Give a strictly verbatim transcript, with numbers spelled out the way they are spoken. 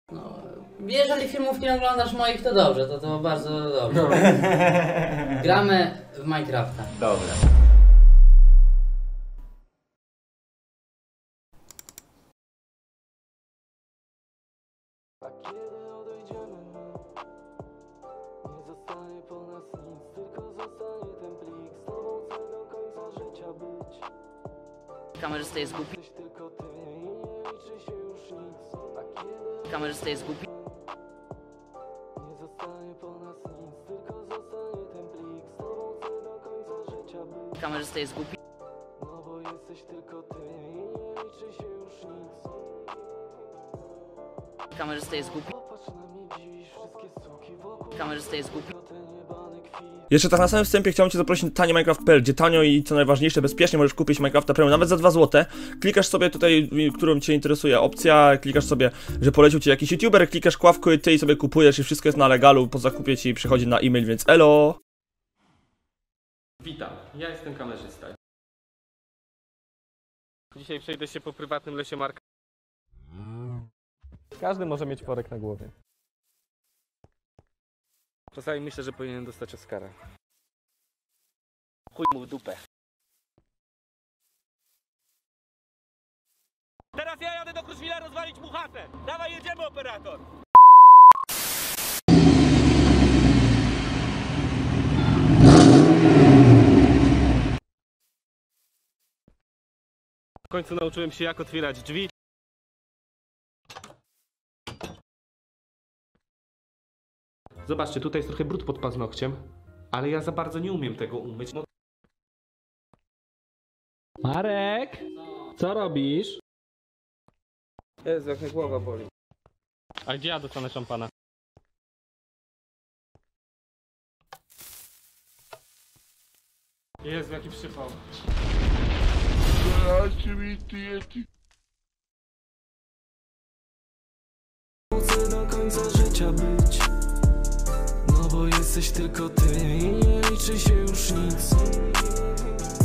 No, jeżeli filmów nie oglądasz moich, to dobrze, to to bardzo dobrze. Gramy w Minecrafta. Dobra. A kiedy odejdziemy, nie zostanie po nas nic, tylko zostanie ten plik. Z tobą chcę do końca życia być. Kamerzysta jest głupi. Jesteś tylko ty i nie liczy się już nic. A kiedy Kamerzysta jest głupi. nie zostanie po nas nic, tylko zostanie ten plik. Z tobą chcę do końca życia być. Kamerzysta jest głupi. No bo jesteś tylko ty i nie liczy się już nic. Kamerzysta jest głupi. Popatrz na mnie dziś, wszystkie suki wokół. Kamerzysta jest głupi. To ten jebany kwit. Jeszcze tak na samym wstępie chciałem cię zaprosić na tanie minecraft kropka p l, gdzie tanio i co najważniejsze bezpiecznie możesz kupić Minecrafta Premium nawet za dwa złote. Klikasz sobie tutaj, którą cię interesuje opcja, klikasz sobie, że polecił ci jakiś youtuber, klikasz kławkę ty i sobie kupujesz i wszystko jest na legalu, po zakupie ci przychodzi na e-mail, więc elo! Witam, ja jestem kamerzysta. Dzisiaj przejdę się po prywatnym lesie Marka. Każdy może mieć worek na głowie. Czasami myślę, że powinienem dostać Oscara. Chuj mu w dupę. Teraz ja jadę do Kruszwila rozwalić mu chatę! Dawaj, jedziemy, operator! W końcu nauczyłem się, jak otwierać drzwi. Zobaczcie, tutaj jest trochę brud pod paznokciem, ale ja za bardzo nie umiem tego umyć. No... Marek! Co robisz? Jezu, jak mnie głowa boli. A gdzie ja dostanę szampana? Jezu, jaki przypał. Chcę do końca życia być. No bo jesteś tylko ty i nie liczy się już nic.